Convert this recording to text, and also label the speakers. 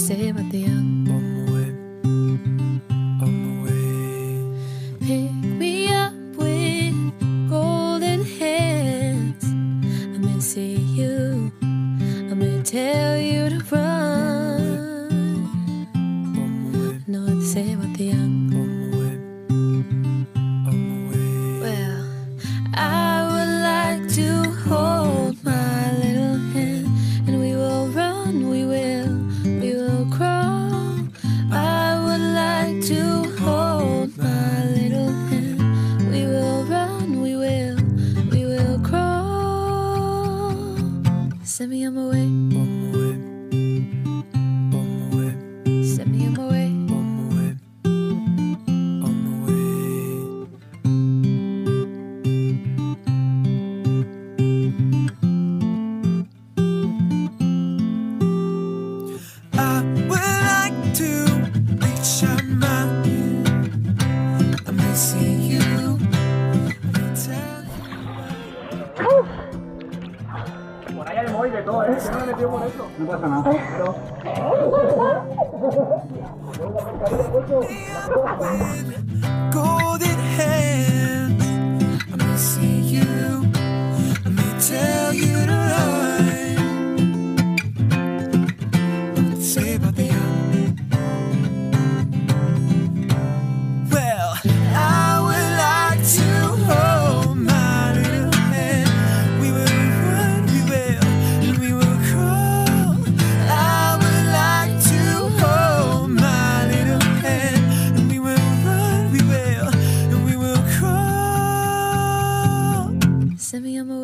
Speaker 1: Sebastian.
Speaker 2: On my way.
Speaker 1: Pick me up with golden hands. I'm gonna see you. I'm gonna tell you to run. No, Sebastian. Well, I would like to hold my little hand, and we will run, we will crawl. I would like to hold my little hand. We will run, we will crawl. Send me on my way. Send me on my way.
Speaker 2: I would like to reach out my hand. I'm missing you.
Speaker 3: Por ahí hay móvil de todo, ¿eh? Que no me metió por eso.
Speaker 4: No pasa nada.
Speaker 2: Golden hands. I'm missing you. Let me tell you to run. Say about the well, I would like to hold my little hand. We will run, we will, and we will crawl. I would like to hold my little hand, and we will run, we will, and we will crawl.
Speaker 1: Send me on my